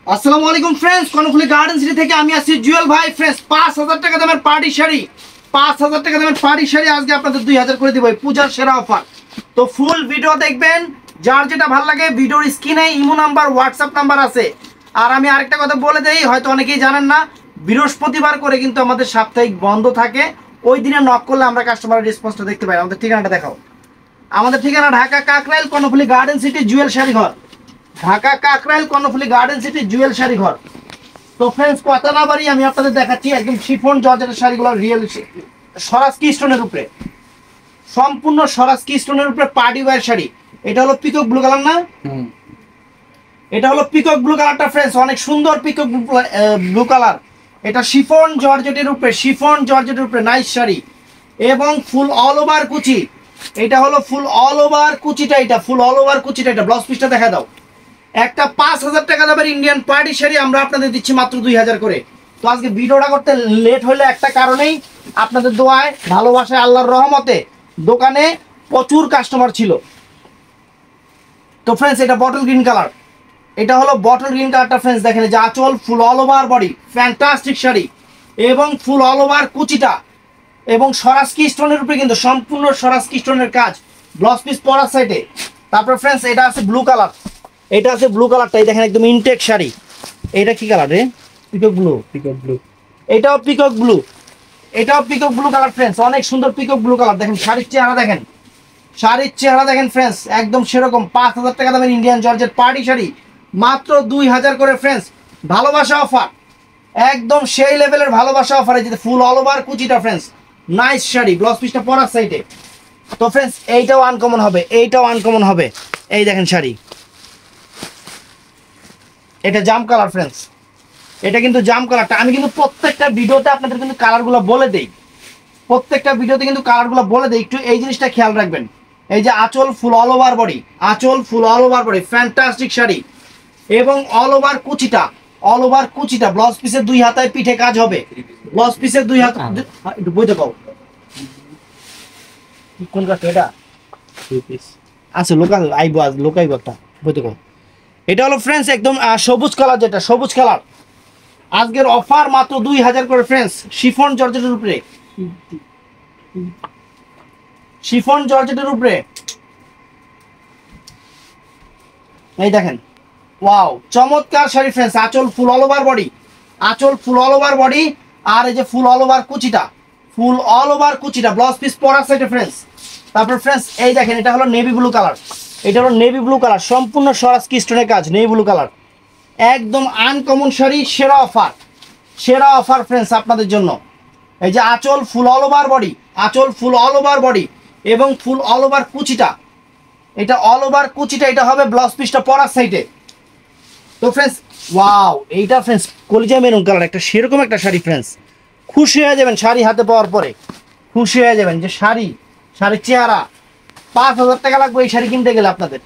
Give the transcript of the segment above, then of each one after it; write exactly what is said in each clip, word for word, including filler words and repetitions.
আসসালামু আলাইকুম friends, Karnaphuli garden city থেকে আমি আসছি জুয়েল ভাই। ফ্রেন্ডস, পাঁচ হাজার টাকা দামের পার্টি শাড়ি, পাঁচ হাজার টাকা দামের পার্টি শাড়ি আজকে আপনাদের দুই হাজার করে দিব, পূজার সেরা অফার। তো ফুল ভিডিও দেখবেন, যার যেটা ভালো লাগে ভিডিওর স্ক্রিনে ইমো নাম্বার, হোয়াটসঅ্যাপ নাম্বার আছে। আর আমি আরেকটা কথা বলে দেই, হয়তো অনেকেই জানেন না, বৃহস্পতিবার করে কিন্তু আমাদের সাপ্তাহিক বন্ধ থাকে। ওই দিনে নক করলে আমরা কাস্টমারের রেসপন্সটা দেখতে পাই। আমাদের ঠিকানাটা দেখাও। আমাদের ঠিকানা Dhaka Kakrail Karnaphuli garden city Jewel sari ঘর, Dhaka Kakrail Karnaphuli garden city Jewel sari ঘর। তো ফ্রেন্ডস, কথা না বাড়ি আমি আপনাদের দেখাচ্ছি একদম শিফন জর্জেটের শাড়িগুলো, রিয়েল স্বরাজ কি স্টোনের উপরে, সম্পূর্ণ স্বরাজ কি স্টোনের উপরে পার্টি ওয়্যার শাড়ি। এটা হলো পিকক ব্লু কালার না, এটা হলো পিকক ব্লু কালারটা ফ্রেন্ডস, অনেক সুন্দর পিকক ব্লু কালার। এটা শিফন জর্জেটের উপরে, শিফন জর্জেটের উপরে নাইস শাড়ি এবং ফুল অল ওভার কুচি। এটা হলো ফুল অল ওভার কুচিটা, এটা ফুল অল ওভার কুচিটা। এটা ব্লাউজ পিসটা দেখা দাও। একটা পাঁচ হাজার টাকা দামের ইন্ডিয়ান পার্টি শাড়ি আমরা আপনাদের দিচ্ছি মাত্র দুই হাজার করে। তো আজকে ভিডিওটা করতে লেট হলে একটা কারণেই, আপনাদের দোয়ায়, ভালোবাসায়, আল্লাহর রহমতে দোকানে প্রচুর কাস্টমার ছিল। তো ফ্রেন্ডস, এটা বটল গ্রিন কালার, এটা হলো বটল গ্রিন কালারটা ফ্রেন্ডস। দেখেন যে আঁচল, full all over body, fantastic sari এবং ফুল অল ওভার কুচিটা এবং স্বরাজ কি স্টোনের উপরে, কিন্তু সম্পূর্ণ স্বরাজ কি স্টোনের কাজ, ব্লাউজ পিস পরার সাইডে। তারপর ফ্রেন্ডস, এটা আছে ব্লু কালার, এটা আছে ব্লু কালারটাই দেখেন, একদম ইনটেক শাড়ি। এটা কি কালার রে? Peacock blue, peacock blue. এটাও পিকক ব্লু, এটাও পিকক ব্লু কালার ফ্রেন্ডস, অনেক সুন্দর পিকক ব্লু কালার। দেখেন শাড়ির চেহারা, দেখেন শাড়ির চেহারা দেখেন ফ্রেন্ডস, একদম সেরকম। পাঁচ হাজার টাকা দামের ইন্ডিয়ান জর্জেট পার্টি শাড়ি মাত্র দুই হাজার করে ফ্রেন্ডস। ভালোবাসা অফার, একদম সেই লেভেলের ভালোবাসা অফার। এই যে ফুল অল ওভার কুচিটা ফ্রেন্ডস, নাইস শাড়ি, ব্লাউজ পিসটা পরার সাইডে। তো ফ্রেন্ডস, এইটাও আনকমন হবে, এইটাও আনকমন হবে। এই দেখেন শাড়ি, এটা জাম কালার ফ্রেন্ডস, এটা কিন্তু জাম কালারটা। আমি কিন্তু প্রত্যেকটা ভিডিওতে আপনাদের কিন্তু কালারগুলো বলে দেই, প্রত্যেকটা ভিডিওতে কিন্তু কালারগুলো বলে দেই, একটু এই জিনিসটা খেয়াল রাখবেন। এই যে আঁচল, ফুল অল ওভার বডি, আঁচল full all over body, fantastic sari এবং অল ওভার কুচিটা, অল ওভার কুচিটা। ব্লাউজ পিসের দুই হাতায় পিঠে কাজ হবে, ব্লাউজ পিসের দুই হাত। একটু বইতে পাও কোন কাজটা, এটা আচ্ছা লোকাল আইবো, আজ লোকাইবো একটা, বইতে পাও। এটা হলো ফ্রেন্ডস একদম সবুজ কালার, যেটা সবুজ কালার। আজকের অফার মাত্র দুই হাজার করে ফ্রেন্ডস, শিফন জর্জেটের উপরে, শিফন জর্জেটের উপরে। এই দেখেন, ওয়াও, চমৎকার শাড়ি ফ্রেন্ডস। আঁচল ফুল অল ওভার বডি, আঁচল ফুল অল ওভার বডি, আর এই যে ফুল অল ওভার কুচিটা, ফুল অল ওভার কুচিটা, ব্লাউজ পিস পরার সাইডে ফ্রেন্ডস। তারপর ফ্রেন্ডস, এই দেখেন, এটা হলো নেভি ব্লু কালার, এটা হলো নেভি ব্লু কালার, সম্পূর্ণ স্বরাজ কি স্টোনের কাজ, নেভি ব্লু কালার, একদম আনকমন শাড়ি, সেরা অফার, সেরা অফার ফ্রেন্ডস আপনাদের জন্য। এই যে আঁচল ফুল অল ওভার বডি, আঁচল ফুল অল ওভার বডি এবং ফুল অল ওভার কুচিটা, এটা অল ওভার কুচিটা, এটা হবে ব্লাউজ পিসটা পরার সাইডে। তো ফ্রেন্ডস, ওয়াও, এইটা ফ্রেন্ডস কলিজা মেরুন কালার, একটা সেরকম একটা শাড়ি ফ্রেন্ডস। খুশি হয়ে যাবেন শাড়ি হাতে পাওয়ার পরে, খুশি হয়ে যাবেন যে শাড়ি, শাড়ির চেহারা। পাঁচ হাজার টাকা লাগবে এই শাড়ি কিনতে গেলে আপনাদের।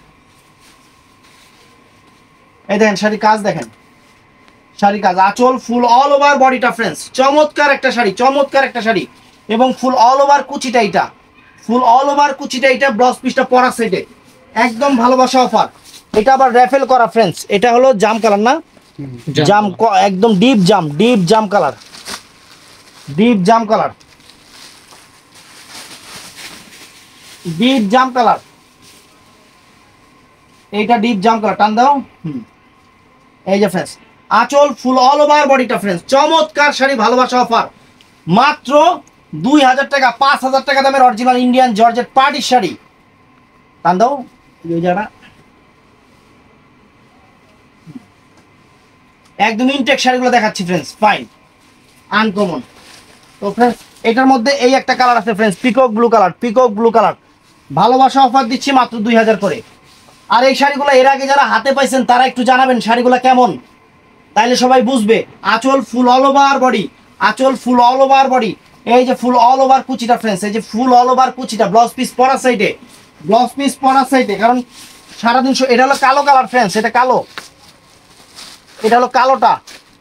এই দেখেন শাড়ির কাজ, দেখেন শাড়ির কাজ, আঁচল ফুল অল ওভার বডিটা ফ্রেন্ডস, চমৎকার একটা শাড়ি, চমৎকার একটা শাড়ি এবং ফুল অল ওভার কুচিটা, এটা ফুল অল ওভার কুচিটা, এটা ব্লাউজ পিসটা পরা সেটে, একদম ভালোবাসা অফার। এটা আবার র্যাফেল করা ফ্রেন্ডস, এটা হলো জাম কালার না, জাম, একদম ডিপ জাম, ডিপ জাম কালার, ডিপ জাম কালার, ডিপ জাম কালার, এইটা ডিপ জাম কালার, টান দাও। হুম, এই যে ফ্রেন্ডস আঁচল ফুল অল ওভার বডিটা ফ্রেন্ডস, চমৎকার শাড়ি, ভালোবাসা অফার মাত্র দুই হাজার টাকা। পাঁচ হাজার টাকা দামের original Indian georgette party sari, টান দাও এই জায়গাটা, একদম ইনটেক শাড়িগুলো দেখাচ্ছি ফ্রেন্ডস, ফাইন আনকমন। তো ফ্রেন্ডস, এটার মধ্যে এই একটা কালার আছে friends, peacock blue colour, peacock blue colour, ভালোবাসা অফার দিচ্ছি মাত্র দুই হাজার করে। আর এই শাড়িগুলো এর আগে যারা হাতে পাইছেন তারা একটু জানাবেন শাড়িগুলো কেমন, তাইলে সবাই বুঝবে। আঁচল ফুল অল ওভার বডি, আঁচল ফুল অল ওভার বডি, এই যে ফুল অল ওভার কুচিটা ফ্রেন্ডস, এই যে ফুল অল ওভার কুচিটা, ব্লাউজ পিস পরার সাইডে, ব্লাউজ পিস পরার সাইডে, কারণ সারাদিন। এটা হলো কালো কালার ফ্রেন্ডস, এটা কালো, এটা হলো কালোটা।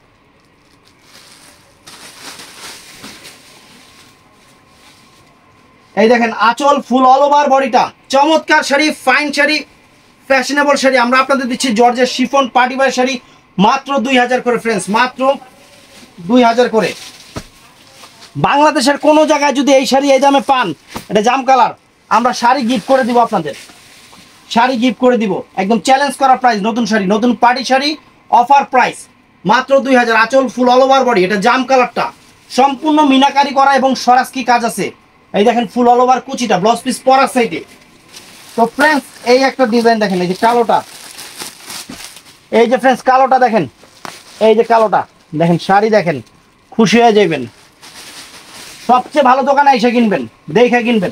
এই দেখেন আঁচল ফুল অল ওভার বডিটা, চমৎকার শাড়ি, ফাইন শাড়ি, ফ্যাশনেবল শাড়ি আমরা আপনাদের দিচ্ছি জর্জের শিফন পার্টি ওয়্যার শাড়ি মাত্র দুই হাজার করে ফ্রেন্ডস, মাত্র দুই হাজার করে। বাংলাদেশের কোনো জায়গায় যদি এই শাড়ি এই দামে পান, এটা জাম কালার, আমরা শাড়ি গিফট করে দিব আপনাদের, শাড়ি গিফট করে দিব একদম চ্যালেঞ্জ করা প্রাইস। নতুন শাড়ি, নতুন পার্টি শাড়ি, অফার প্রাইস মাত্র দুই হাজার। আঁচল ফুল অল ওভার বডি, এটা জাম কালারটা সম্পূর্ণ মিনাকারি করা এবং সরাসকি কাজ আছে। এই দেখেন ফুল অল ওভার কুচিটা, ব্লাউজ পিস পরার সাইডে। তো ফ্রেন্ডস এই একটা ডিজাইন দেখেন, এই যে কালোটা, এই যে ফ্রেন্ডস কালোটা দেখেন, এই যে কালোটা দেখেন, শাড়ি দেখেন, খুশি হয়ে যাবেন। সবচেয়ে ভালো দোকানে এসে কিনবেন, দেখে কিনবেন।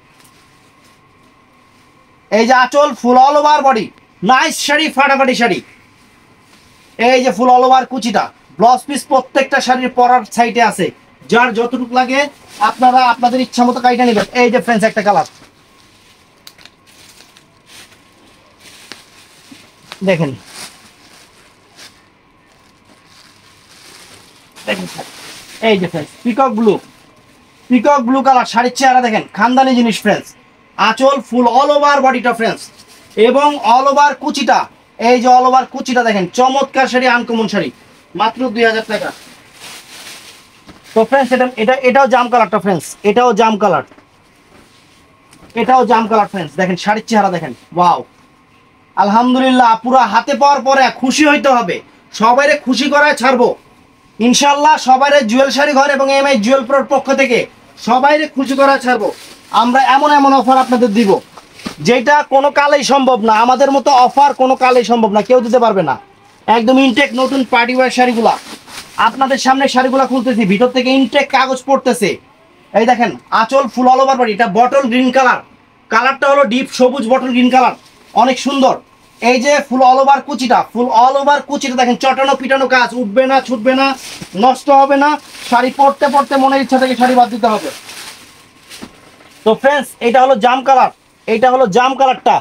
এই যে আঁচল full all over body, nice sari, ফাটাফাটি শাড়ি। এই যে ফুল অল ওভার কুচিটা, ব্লাউজ পিস প্রত্যেকটা শাড়ির পরার সাইডে আছে, যার যতটুকু লাগে আপনারা আপনাদের ইচ্ছা মতো কাইটা নেবেন। এই যে ফ্রেন্ডস একটা কালার দেখেন, এই যে friends peacock blue, peacock blue colour শাড়ির চেহারা দেখেন, খানদানি জিনিস ফ্রেন্ডস। আঁচল ফুল অল ওভার বডিটা ফ্রেন্ডস, এবং অল ওভার কুচিটা, এই যে অল ওভার কুচিটা দেখেন, চমৎকার শাড়ি, আনকমন শাড়ি, মাত্র দুই হাজার টাকা। তো ফ্রেন্ডস এটা এটা এটাও জাম কালারটা ফ্রেন্ডস, এটাও জাম কালার, এটাও জাম কালার ফ্রেন্ডস। দেখেন শাড়ির চেহারা দেখেন, ওয়াও আলহামদুলিল্লাহ। পুরো হাতে পাওয়ার পরে খুশি হইতে হবে, সবাইরে খুশি করায় ছাড়বো ইনশাল্লাহ। সবাইরে জুয়েল শাড়ি ঘর এবং এম আই জুয়েল প্রোর পক্ষ থেকে সবাইরে খুশি করায় ছাড়বো। আমরা এমন এমন অফার আপনাদের দিব যেটা কোনো কালেই সম্ভব না, আমাদের মতো অফার কোনো কালেই সম্ভব না, কেউ দিতে পারবে না। একদম ইনটেক নতুন পার্টি ওয়্যার শাড়িগুলা আপনাদের সামনে, শাড়িগুলা খুলতেছি, ভিতর থেকে ইনটেক কাগজ পড়তেছে। এই দেখেন আঁচল ফুল অল ওভার বডি, এটা বটল গ্রিন কালার, কালারটা হলো ডিপ সবুজ বটল গ্রিন কালার, অনেক সুন্দর। এই যে ফুল অল ওভার কুচিটা, ফুল অল ওভার কুচিটা দেখেন, চটানো পিটানো কাজ, উঠবে না, ছুটবে না, নষ্ট হবে না। শাড়ি পরতে পরতে মনের ইচ্ছা থেকে শাড়ি বাদ দিতে হবে। তো ফ্রেন্ডস এটা হলো জাম কালার, এইটা হলো জাম কালারটা,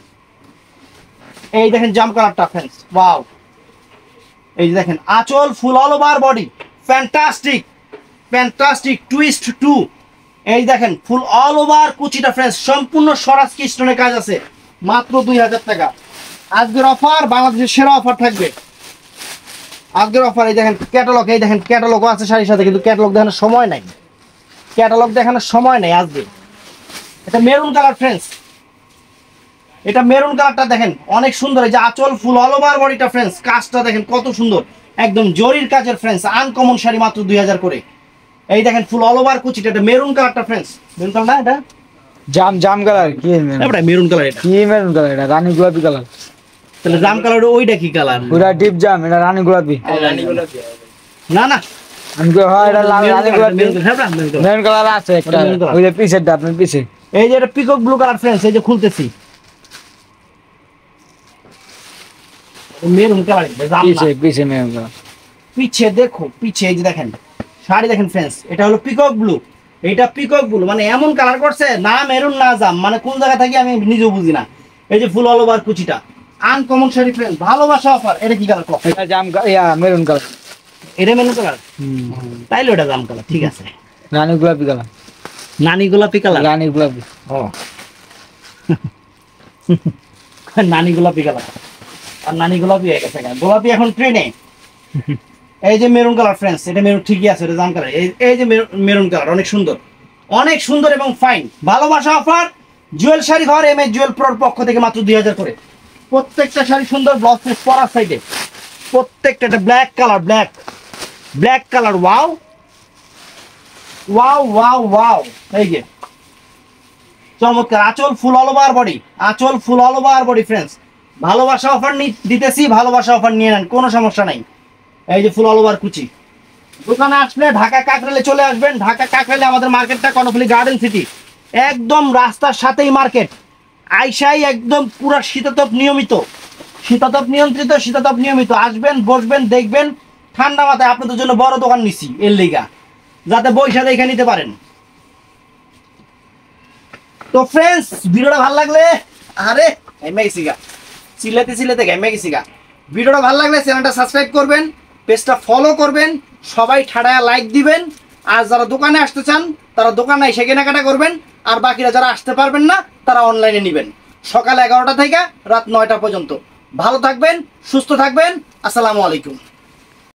এই দেখেন জাম কালারটা ফ্রেন্ডস, ওয়াও। এই যে দেখেন আঁচল full all over body, fantastic fantastic twist two. এই দেখেন ফুল অল ওভার কুচিটা ফ্রেন্ডস, সম্পূর্ণ স্বরাজ কি স্টোনের কাজ আছে, মাত্র দুই হাজার টাকা। আজকের অফার বাংলাদেশের সেরা অফার থাকবে আজকের অফার। এই দেখেন ক্যাটালগ, এই দেখেন ক্যাটালগও আছে শাড়ির সাথে, কিন্তু ক্যাটালগ দেখানোর সময় নাই, ক্যাটালগ দেখানোর সময় নেই আজকে। এটা মেরুন কালার ফ্রেন্ডস, এটা মেরুন কালারটা দেখেন অনেক সুন্দর। এই যে আঁচল ফুল অল ওভার বডিটা ফ্রেন্ডস, কাজটা দেখেন কত সুন্দর, একদম জরির কাজের ফ্রেন্ডস, আনকমন শাড়ি, মাত্র দুই হাজার করে। এই দেখেন ফুল অল ওভার কুচিটা, এটা মেরুন কালারটা ফ্রেন্ডস, মেরুন কালার না, এটা জাম জাম কালার, কি এটা মেরুন কালার, এটা কি মেরুন কালার, এটা রানী গোলাপি কালার। তাহলে জাম কালার ওইটা কি কালার? ওটা ডিপ জাম, এটা রানী গোলাপি। না না আমি কই হয় এটা লাল রানী গোলাপি, মেরুন কালার আছে একটা, ওই যে পিছেরটা আপনার পিছে। এই যে এটা পিকক ব্লু কালার ফ্রেন্ডস, এই যে খুলতেছি, মেরুন কালার, পিছে পিছে মেরুন কালার, পিছে দেখো, পিছে এই যে দেখেন শাড়ি দেখেন ফ্রেন্ডস, এটা হলো পিকক ব্লু, এটা পিকক ব্লু, মানে এমন কালার করছে না মেরুন না জাম, মানে কোন জায়গা থেকে আমি নিজেও বুঝি না। এই যে ফুল অল ওভার কুচিটা, আনকমন শাড়ি ফ্রেন্ডস, ভালোবাসা অফার। এটা কি কালার? এটা জাম ইয়া মেরুন কালার, এটা মেরুন কালার, হুম তাইলে ওটা জাম কালার, ঠিক আছে। রানী গোলাপি কালার, নানি গোলাপি কালার, রানী গোলাপি, ও নানি গোলাপি কালার, আর নানি গোলাপি হয়ে গেছে, গোলাপি এখন ট্রেনে। এই যে মেরুন কালার ফ্রেন্ডস, এটা মেরুন ঠিকই আছে, এটা জাম কালার। এই যে মেরুন কালার অনেক সুন্দর, অনেক সুন্দর এবং ফাইন। ভালোবাসা অফার জুয়েল শাড়ি ঘর এম এ জুয়েল প্রোর পক্ষ থেকে মাত্র দুই হাজার করে। প্রত্যেকটা শাড়ি সুন্দর, ব্লাউজ পিস পরার সাইডে প্রত্যেকটা। এটা black colour, black black colour, wow wow wow wow. এই যে চমৎকার, আঁচল ফুল অল ওভার বডি, আঁচল full all over body friends. ভালোবাসা অফার দিতেছি, ভালোবাসা অফার নিয়ে নেন, কোনো সমস্যা নাই। এই যে ফুল অল ওভার কুচি। দোকানে আসলে ঢাকা কাকরাইলে চলে আসবেন, ঢাকা কাকরাইলে আমাদের মার্কেটটা কর্ণফুলী গার্ডেন সিটি, একদম রাস্তার সাথেই মার্কেট। আইসাই একদম পুরা শীতাতপ নিয়মিত, শীতাতপ নিয়ন্ত্রিত, শীতাতপ নিয়মিত। আসবেন, বসবেন, দেখবেন, ঠান্ডা মাথায়। আপনাদের জন্য বড় দোকান নিছি এর লিগা, যাতে বৈশা দেখে নিতে পারেন। তো ফ্রেন্ডস ভিডিওটা ভালো লাগলে, আরে ঘেমে গেছি গা, চিল্লাতে চিল্লাতে ঘেমে গেছি গা। ভিডিওটা ভালো লাগলে চ্যানেলটা সাবস্ক্রাইব করবেন, পেজটা ফলো করবেন, সবাই ঠাড়ায় লাইক দিবেন। আর যারা দোকানে আসতে চান তারা দোকানে এসে কেনাকাটা করবেন, আর বাকিরা যারা আসতে পারবেন না তারা অনলাইনে নেবেন। সকাল এগারোটা থেকে রাত নয়টা পর্যন্ত। ভালো থাকবেন, সুস্থ থাকবেন। আসসালামু আলাইকুম।